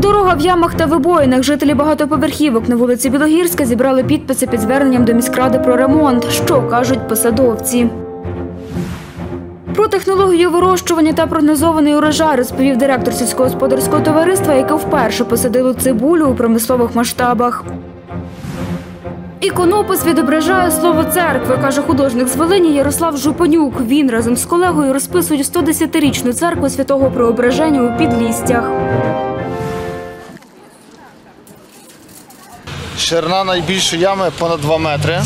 Дорога в ямах та вибоїнах. Жителі багатоповерхівок на вулиці Білогірська зібрали підписи під зверненням до міськради про ремонт. Що кажуть посадовці? Про технологію вирощування та прогнозований урожай розповів директор сільськогосподарського товариства, яке вперше посадило цибулю у промислових масштабах. Іконопис відображає слово церкви, каже художник з Волині Ярослав Жупанюк. Він разом з колегою розписує 110-річну церкву Святого Преображення у Підлістях. Ширина найбільшої ями понад 2 метри.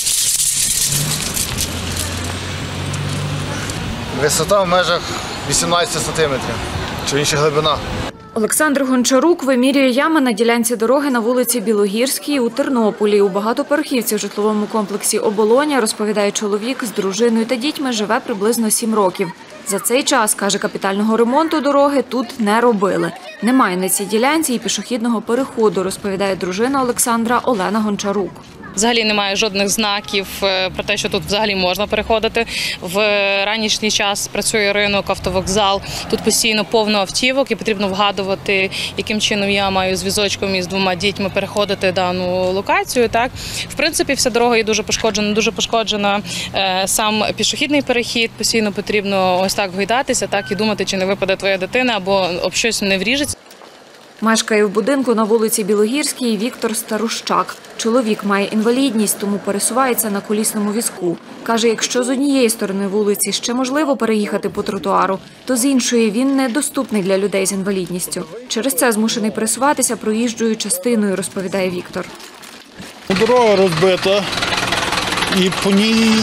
Висота в межах 18 сантиметрів, чи інша глибина. Олександр Гончарук вимірює ями на ділянці дороги на вулиці Білогірській у Тернополі. У багатоповерхівці в житловому комплексі «Оболоня», розповідає чоловік, з дружиною та дітьми живе приблизно 7 років. За цей час, каже, капітального ремонту дороги тут не робили. Немає на цій ділянці і пішохідного переходу, розповідає дружина Олександра Олена Гончарук. Взагалі немає жодних знаків про те, що тут взагалі можна переходити. В ранішній час працює ринок, автовокзал. Тут постійно повно автівок і потрібно вгадувати, яким чином я маю з візочком і з 2 дітьми переходити дану локацію. Так, в принципі, вся дорога є дуже пошкоджена сам пішохідний перехід. Постійно потрібно ось так гойдатися, так і думати, чи не випаде твоя дитина або об щось не вріжеться. Мешкає в будинку на вулиці Білогірській Віктор Старущак. Чоловік має інвалідність, тому пересувається на колісному візку. Каже, якщо з однієї сторони вулиці ще можливо переїхати по тротуару, то з іншої він недоступний для людей з інвалідністю. Через це змушений пересуватися проїжджою частиною, розповідає Віктор. Дорога розбита і по ній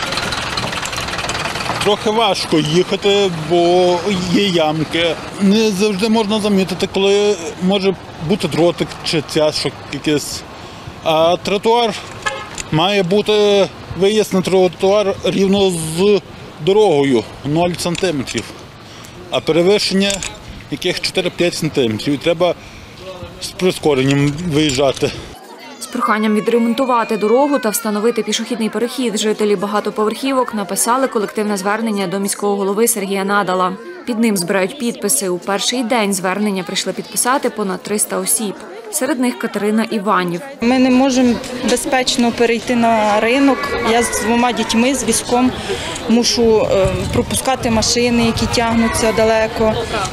трохи важко їхати, бо є ямки. Не завжди можна замітити, коли може бути дротик чи цяшок якийсь. А тротуар має бути виїзд на тротуар рівно з дорогою 0 сантиметрів, а перевищення яких 4-5 сантиметрів. І треба з прискоренням виїжджати. З проханням відремонтувати дорогу та встановити пішохідний перехід жителі багатоповерхівок написали колективне звернення до міського голови Сергія Надала. Під ним збирають підписи. У перший день звернення прийшли підписати понад 300 осіб. Серед них Катерина Іванів. Ми не можемо безпечно перейти на ринок. Я з 2 дітьми, з візком, мушу пропускати машини, які тягнуться далеко.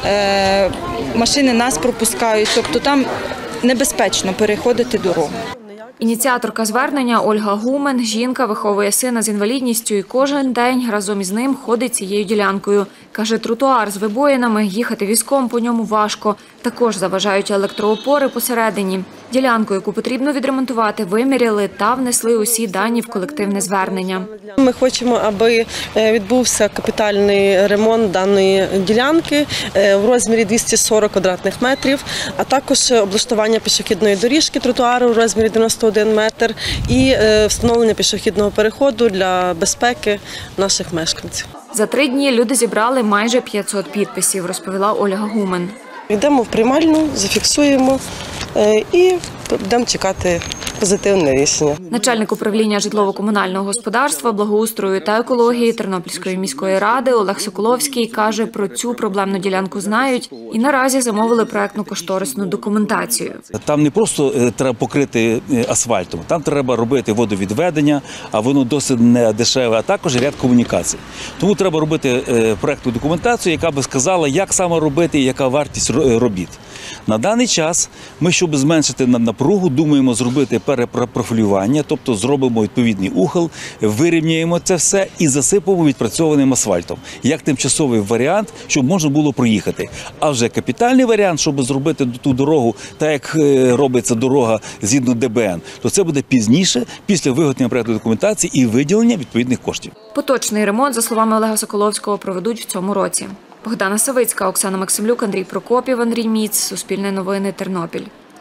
Машини нас пропускають, тобто там небезпечно переходити дорогу. Ініціаторка звернення Ольга Гумен. Жінка виховує сина з інвалідністю і кожен день разом із ним ходить цією ділянкою. Каже, тротуар з вибоїнами, їхати візком по ньому важко. Також заважають електроопори посередині. Ділянку, яку потрібно відремонтувати, виміряли та внесли усі дані в колективне звернення. Ми хочемо, аби відбувся капітальний ремонт даної ділянки в розмірі 240 квадратних метрів, а також облаштування пішохідної доріжки тротуару в розмірі 91 метр і встановлення пішохідного переходу для безпеки наших мешканців. За 3 дні люди зібрали майже 500 підписів, розповіла Ольга Гумен. Йдемо в приймальну, зафіксуємо і будемо чекати позитивне рішення. Начальник управління житлово-комунального господарства, благоустрою та екології Тернопільської міської ради Олег Соколовський каже, про цю проблемну ділянку знають і наразі замовили проектно-кошторисну документацію. Там не просто треба покрити асфальтом, там треба робити водовідведення, а воно досить не дешеве, а також ряд комунікацій. Тому треба робити проектну документацію, яка би сказала, як саме робити і яка вартість робіт. На даний час ми, щоб зменшити напругу, думаємо зробити перепрофілювання, тобто зробимо відповідний ухил, вирівняємо це все і засипемо відпрацьованим асфальтом, як тимчасовий варіант, щоб можна було проїхати. А вже капітальний варіант, щоб зробити ту дорогу, так як робиться дорога згідно ДБН, то це буде пізніше, після виготовлення проектної документації і виділення відповідних коштів. Поточний ремонт, за словами Олега Соколовського, проведуть в цьому році. Богдана Савицька, Оксана Максимлюк, Андрій Прокопів, Андрій Міц. Суспільне новини, Тернопіль.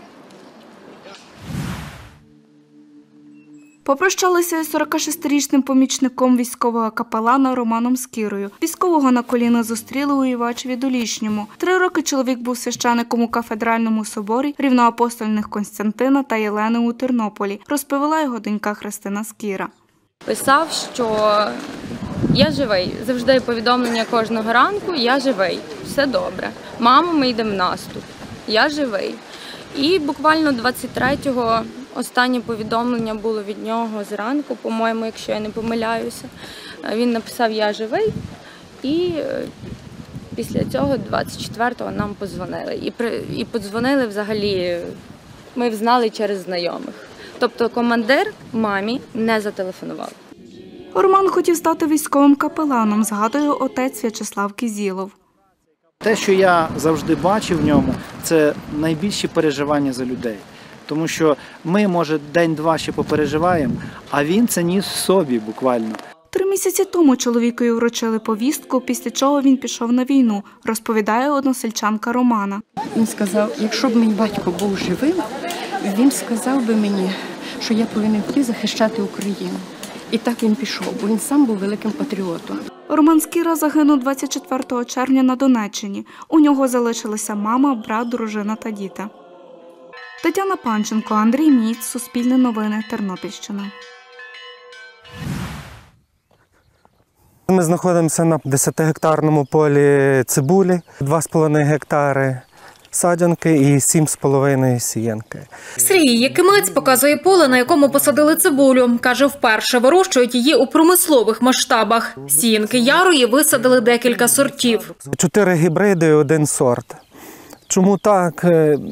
Попрощалися із 46-річним помічником військового капелана Романом Скірою. Військового на коліна зустріли у Івачеві-Долішньому. 3 роки чоловік був священиком у кафедральному соборі рівноапостольних Константина та Єлени у Тернополі, розповіла його донька Христина Скіра. Писав, що я живий. Завжди повідомлення кожного ранку: я живий, все добре. Мамо, ми йдемо в наступ. я живий. І буквально 23-го останнє повідомлення було від нього зранку, по-моєму, якщо я не помиляюся. Він написав «Я живий», і після цього 24-го нам подзвонили. І подзвонили взагалі, ми взнали через знайомих. Тобто командир мамі не зателефонував. Роман хотів стати військовим капеланом, згадує отець В'ячеслав Кізілов. Те, що я завжди бачив в ньому, це найбільші переживання за людей. Тому що ми, може, день-два ще попереживаємо, а він це ніс в собі буквально. 3 місяці тому чоловікові вручили повістку, після чого він пішов на війну, розповідає односельчанка Романа. Він сказав, якщо б мій батько був живим, він сказав би мені, що я повинен йти захищати Україну. І так він пішов, бо він сам був великим патріотом. Роман Скіра загинув 24 червня на Донеччині. У нього залишилися мама, брат, дружина та діти. Тетяна Панченко, Андрій Міць, Суспільне новини, Тернопільщина. Ми знаходимося на 10-гектарному полі цибулі, 2,5 гектари саджанки і 7,5 сіянки. Сергій Якимець показує поле, на якому посадили цибулю. Каже, вперше вирощують її у промислових масштабах. Сіянки ярої висадили декілька сортів. 4 гібриди і 1 сорт. Чому так?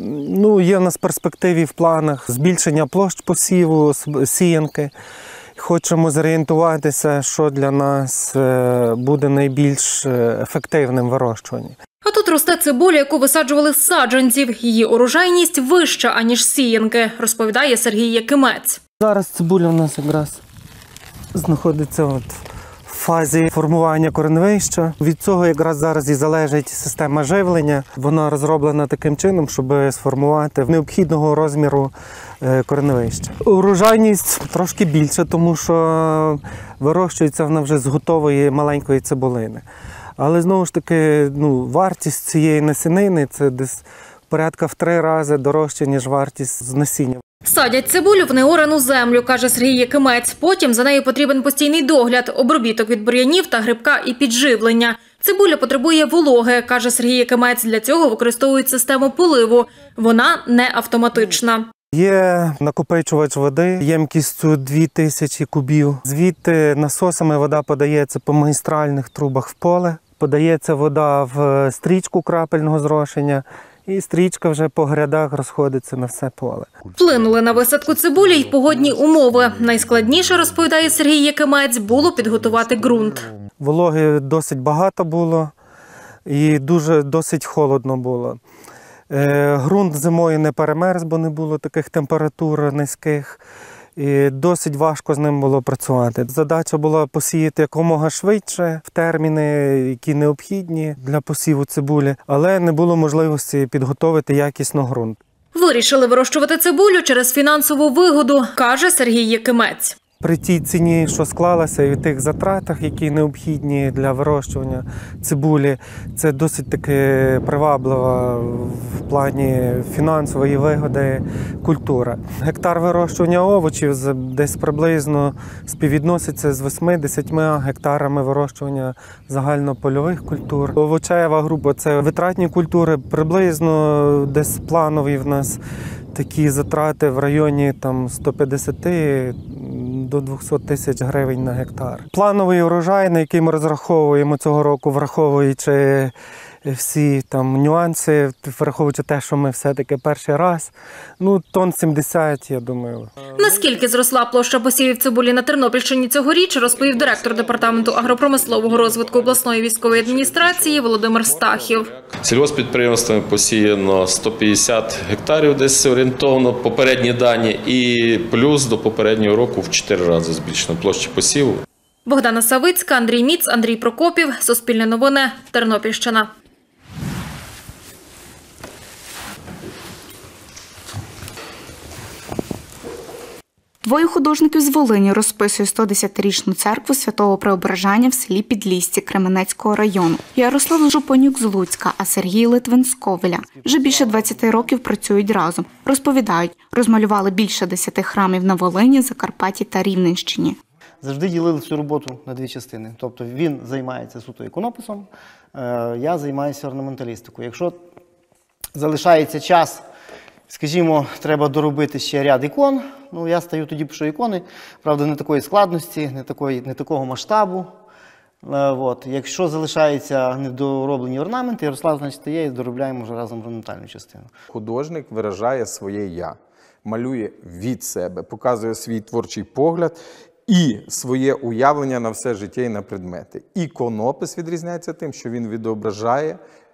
Є в нас перспективи в планах збільшення площ посіву, сіянки. Хочемо зорієнтуватися, що для нас буде найбільш ефективним в вирощуванні. А тут росте цибуля, яку висаджували з саджанців. Її урожайність вища, аніж сіянки, розповідає Сергій Якимець. Зараз цибуля у нас якраз знаходиться в фазі формування кореневища. Від цього якраз зараз і залежить система живлення. Вона розроблена таким чином, щоб сформувати необхідного розміру кореневища. Урожайність трошки більша, тому що вирощується вона вже з готової маленької цибулини. Але знову ж таки, вартість цієї насінини – це десь порядка в 3 рази дорожче, ніж вартість з насіння. Садять цибулю в неорану землю, каже Сергій Якимець. Потім за нею потрібен постійний догляд, обробіток від бур'янів та грибка і підживлення. Цибуля потребує вологи, каже Сергій Якимець. Для цього використовують систему поливу. Вона не автоматична. Є накопичувач води ємкістю 2000 кубів. Звідти насосами вода подається по магістральних трубах в поле. Подається вода в стрічку крапельного зрошення. І стрічка вже по грядах розходиться на все поле. Вплинули на висадку цибулі й погодні умови. Найскладніше, розповідає Сергій Якимець, було підготувати ґрунт. Вологи досить багато було і досить холодно було. Ґрунт зимою не перемерз, бо не було таких температур низьких. І досить важко з ним було працювати. Задача була посіяти якомога швидше, в терміни, які необхідні для посіву цибулі, але не було можливості підготувати якісно ґрунт. Вирішили вирощувати цибулю через фінансову вигоду, каже Сергій Якимець. При тій ціні, що склалася, і тих затратах, які необхідні для вирощування цибулі, це досить таки приваблива в плані фінансової вигоди культура. Гектар вирощування овочів десь приблизно співвідноситься з 8-10 гектарами вирощування загальнопольових культур. Овочева група – це витратні культури, приблизно десь планові в нас такі затрати в районі 150 до 200 тисяч гривень на гектар. Плановий урожай, на який ми розраховуємо цього року, враховуючи всі нюанси, враховуючи те, що ми все-таки перший раз, тонн 70, я думаю. Наскільки зросла площа посівів цибулі на Тернопільщині цьогоріч, розповів директор департаменту агропромислового розвитку обласної військової адміністрації Володимир Стахів. Сільгосппідприємствами посіяно 150 гектарів десь орієнтовно, попередні дані, і плюс до попереднього року в 4 рази збільшено площа посіву. Богдана Савицька, Андрій Міц, Андрій Прокопів, Суспільне новини, Тернопільщина. Двоє художників з Волині розписують 110-річну церкву Святого Преображення в селі Підлісці Кременецького району. Ярослав Жупанюк з Луцька, а Сергій Литвин з Ковеля. Вже більше 20 років працюють разом. Розповідають, розмалювали більше 10 храмів на Волині, Закарпатті та Рівненщині. Завжди ділили цю роботу на 2 частини. Тобто він займається суто іконописом, я займаюся орнаменталістикою. Якщо залишається час, скажімо, треба доробити ще ряд ікон. Ну, я стаю тоді, пишу ікони, правда, не такої складності, не такого масштабу. От. Якщо залишаються недороблені орнаменти, Ярослав, значить, стає і доробляємо вже разом орнаментальну частину. Художник виражає своє «я», малює від себе, показує свій творчий погляд і своє уявлення на все життя і на предмети. Іконопис відрізняється тим, що він відображає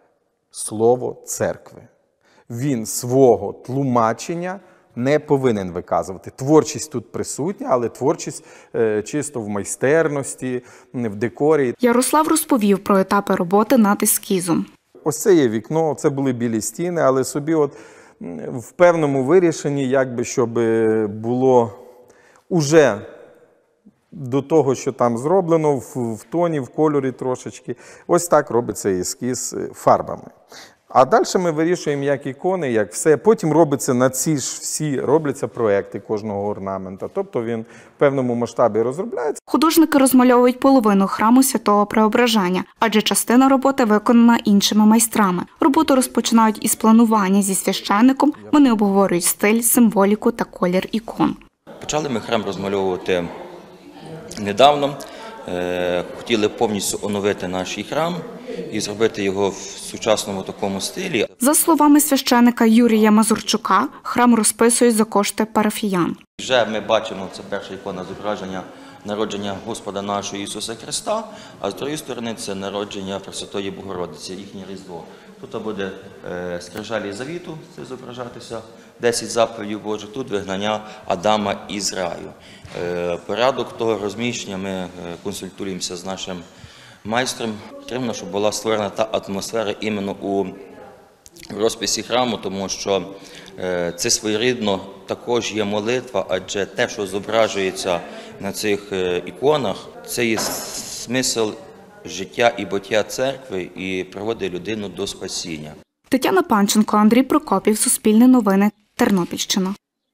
слово церкви. Він свого тлумачення не повинен виказувати. Творчість тут присутня, але творчість чисто в майстерності, в декорі. Ярослав розповів про етапи роботи над ескізом. Ось це є вікно, це були білі стіни, але собі от в певному вирішенні, якби, щоб було уже до того, що там зроблено, в тоні, в кольорі трошечки. Ось так робиться ескіз фарбами. А далі ми вирішуємо, як ікони, як все. Потім робиться на ці ж всі, робляться проекти кожного орнамента. Тобто він в певному масштабі розробляється. Художники розмальовують половину храму Святого Преображення, адже частина роботи виконана іншими майстрами. Роботу розпочинають із планування зі священником, вони обговорюють стиль, символіку та колір ікон. Почали ми храм розмальовувати недавно. Хотіли повністю оновити наш храм і зробити його в сучасному такому стилі. За словами священика Юрія Мазурчука, храм розписують за кошти парафіян. Вже ми бачимо, це перша ікона зображення народження Господа нашого Ісуса Христа, а з другої сторони це народження Пресвятої Богородиці, їхнє Різдво. Тут буде скрижалі завіту, це зображатися, 10 заповідей Божих, тут вигнання Адама із раю. Порядок того розміщення ми консультуємося з нашим майстром. Потрібно, щоб була створена та атмосфера іменно у розписі храму, тому що це своєрідно також є молитва, адже те, що зображується на цих іконах, це є смисл життя і буття церкви і приводить людину до спасіння. Тетяна Панченко, Андрій Прокопів, Суспільне новини, Тернопільщина.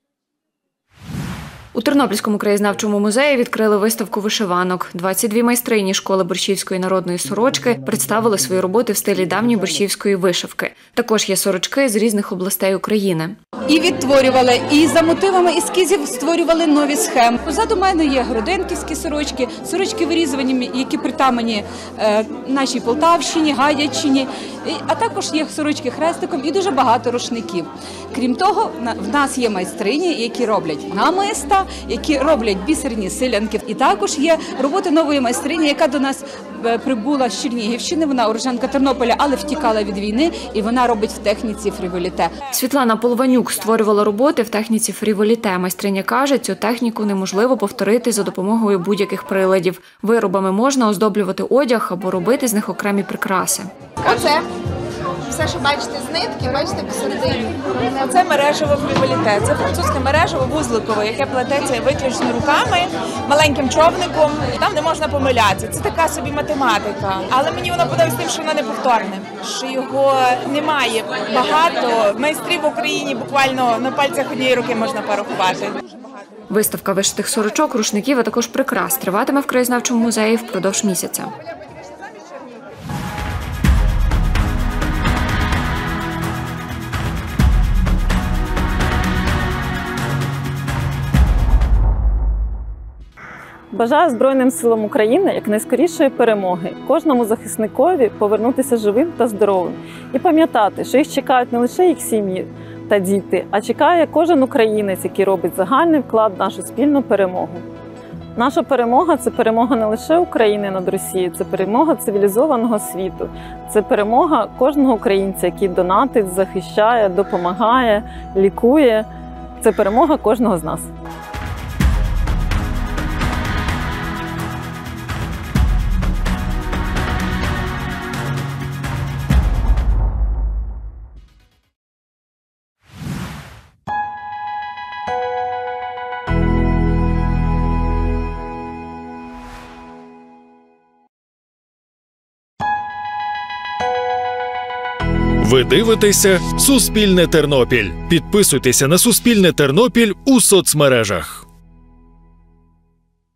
У Тернопільському краєзнавчому музеї відкрили виставку вишиванок. 22 майстрині школи борщівської народної сорочки представили свої роботи в стилі давньої борщівської вишивки. Також є сорочки з різних областей України. І відтворювали, і за мотивами ескізів створювали нові схеми. Позаду мене є гроденківські сорочки, сорочки вирізувані, які притаманні нашій Полтавщині, Гадячині, а також є сорочки хрестиком і дуже багато рушників. Крім того, в нас є майстрині, які роблять намиста, які роблять бісерні силянки. І також є робота нової майстрині, яка до нас прибула з Чернігівщини, вона уродженка Тернополя, але втікала від війни, і вона робить в техніці фріволіте. Світлана Полванюк створювала роботи в техніці фріволіте. Майстриня каже, цю техніку неможливо повторити за допомогою будь-яких приладів. Виробами можна оздоблювати одяг або робити з них окремі прикраси. Оце все, що бачите з нитки, бачите посередині. Це мережево фріволіте. Це французьке мережево вузликове, яке плететься виключно руками, маленьким човником. Там не можна помилятися. Це така собі математика. Але мені воно подобається тим, що воно неповторне. Що його немає багато. Майстрів в Україні буквально на пальцях однієї руки можна порахувати. Виставка вишитих сорочок, рушників, а також прикрас триватиме в краєзнавчому музеї впродовж місяця. Бажаю Збройним силам України якнайскорішої перемоги, кожному захисникові повернутися живим та здоровим і пам'ятати, що їх чекають не лише їх сім'ї та діти, а чекає кожен українець, який робить загальний вклад в нашу спільну перемогу. Наша перемога – це перемога не лише України над Росією, це перемога цивілізованого світу, це перемога кожного українця, який донатить, захищає, допомагає, лікує, це перемога кожного з нас. Ви дивитеся «Суспільне Тернопіль». Підписуйтеся на «Суспільне Тернопіль» у соцмережах.